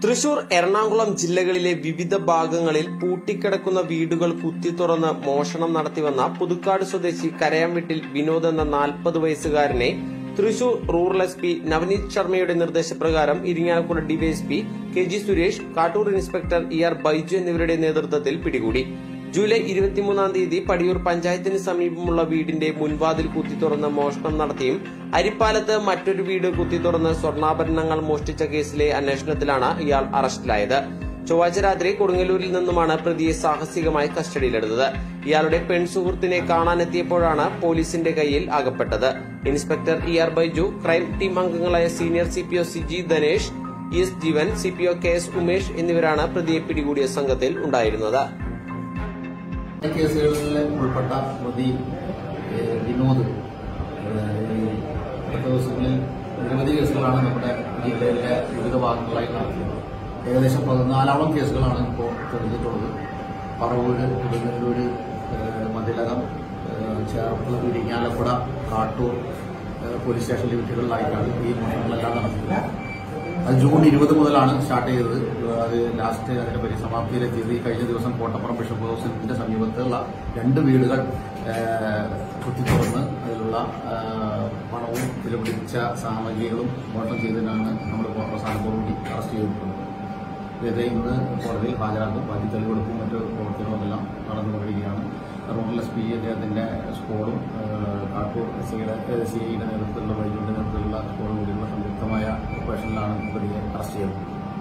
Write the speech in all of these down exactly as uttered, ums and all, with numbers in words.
തൃശൂർ, എറണാകുളം ജില്ലകളിലെ വിവിധ ഭാഗങ്ങളിൽ പൂട്ടിക്കിടക്കുന്ന വീടുകൾ കുത്തിത്തുറന്ന് മോഷണം നടത്തിവന്ന പുതുക്കാട് സ്വദേശി കരയാംവീട്ടിൽ വിനോദ് എന്ന നാൽപ്പത് വയസ്സുകാരനെ Thrissur rural S P Navaneeth ശർമ്മയുടെ നിർദ്ദേശപ്രകാരം Irinjalakuda DYSP K G Suresh, Kattoor inspector E R Baiju എന്നിവരുടെ നേതൃത്വത്തിൽ പിടികൂടി. ജൂലൈ ഇരുപത്തിമൂന്നാം തീയതി പടിയൂർ പഞ്ചായത്തിന് സമീപമുള്ള വീടിന്റെ മുൻവാതിൽ കുത്തിത്തുറന്ന് മോഷണം നടത്തിയും അരിപ്പാലത്ത് മറ്റൊരു വീട് കുത്തിത്തുറന്ന് സ്വർണ്ണാഭരണങ്ങൾ മോഷ്ടിച്ച കേസിലെ അന്വേഷണത്തിലാണ് ഇയാൾ അറസ്റ്റിലായത്. ചൊവ്വാഴ്ച രാത്രി കൊടുങ്ങല്ലൂരിൽ നിന്നുമാണ് പ്രതിയെ സാഹസികമായി കസ്റ്റഡിയിലെടുത്തത്. ഇയാളുടെ പെൺസുഹൃത്തിനെ കാണാനെത്തിയപ്പോഴാണ് പോലീസിന്റെ കയ്യിൽ അകപ്പെട്ടത്. Inspector E R Baiju, crime team അംഗങ്ങളായ senior C P O C G Dhanesh, E S Jeevan, C P O K S Umesh എന്നിവരാണ് പ്രതിയെ പിടികൂടിയ സംഘത്തിൽ ഉണ്ടായിരുന്നത്. കേസുകളിൽ ഉൾപ്പെട്ട പ്രതി വിനോദ് അടുത്ത ദിവസങ്ങളിൽ നിരവധി കേസുകളാണ് നമ്മുടെ ജില്ലയിലെ വിവിധ ഭാഗങ്ങളായി നടത്തിയത്. ഏകദേശം പതിനാലോളം കേസുകളാണ് ഇപ്പോൾ തെളിഞ്ഞിട്ടുള്ളത്. പറവൂര്, കൊടുങ്ങല്ലൂര്, മതിലകം, ചേർത്തല, ഇരിങ്ങാലക്കുട, കാട്ടൂർ പോലീസ് സ്റ്റേഷൻ ലിമിറ്റുകളിലായിട്ടാണ് ഈ മോഷണങ്ങളെല്ലാം നടത്തിയത്. അത് ജൂൺ ഇരുപത് മുതലാണ് സ്റ്റാർട്ട് ചെയ്തത്. അത് ലാസ്റ്റ് അതിന്റെ പരിസമാപ്തിയിലെത്തിയത് ഈ കഴിഞ്ഞ ദിവസം കോട്ടപ്പുറം ബിഷപ്പ് ഹൗസിന്റെ സമീപത്തുള്ള രണ്ട് വീടുകൾ കുത്തിത്തുറന്ന് അതിലുള്ള പണവും വിലപിടിച്ച സാമഗ്രികളും മോഷണം ചെയ്തതിനാണ് നമ്മൾ അവസാനം കൂടി അറസ്റ്റ് ചെയ്തിട്ടുള്ളത്. ഇത് ഇന്ന് കോടതിയിൽ ഹാജരാക്കും. ബാക്കി തെളിവെടുപ്പും മറ്റു പ്രവർത്തനവുമെല്ലാം നടന്നുകൊണ്ടിരിക്കുകയാണ്. റൂറൽ എസ് പി അദ്ദേഹത്തിന്റെ സ്ക്വാഡും കാട്ടൂർ എസ് ഐയുടെ സി ഐയുടെ നേതൃത്വത്തിലുള്ള വൈദ്യുതിയുടെ നേതൃത്വത്തിലുള്ള സ്ക്വാഡും കൂടിയുള്ള സംയുക്തമായ ഓപ്പറേഷനിലാണ് പ്രതിയെ അറസ്റ്റ് ചെയ്തത്.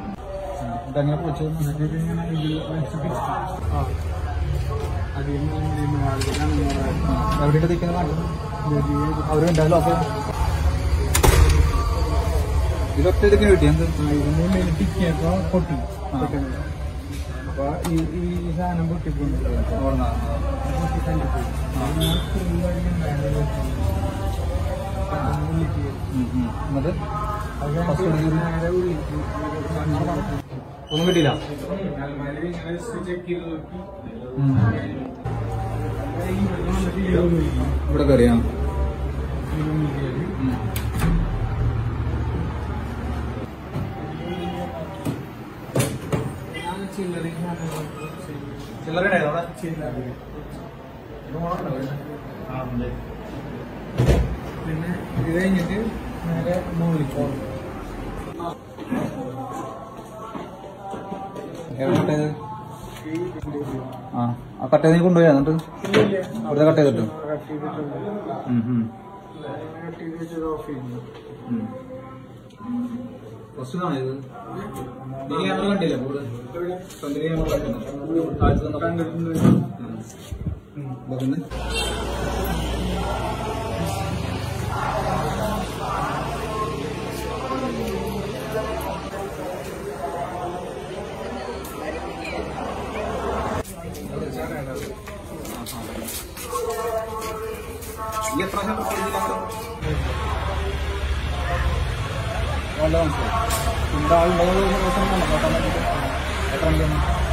ഇതിലൊക്കെ കിട്ടി എന്ത് പൊട്ടി അപ്പൊ ഈ സാധനം പൊട്ടിപ്പോയി എന്നിട്ട് ഒന്നും കിട്ടിയില്ല. ഇവിടെ കയറിയാ ചില്ലറ പിന്നെ ഇത് കഴിഞ്ഞിട്ട് നേരെ മുകളിൽ ആ ആ കട്ട് ചെയ്ത് കൊണ്ടുപോയി എന്നിട്ട് അവിടെ കട്ട് ചെയ്തിട്ട് ഫസ്റ്റ് ഇത് നീ ക്യാമറ കണ്ടില്ല കൂടുതൽ എത്ര ആളുണ്ടോ എത്ര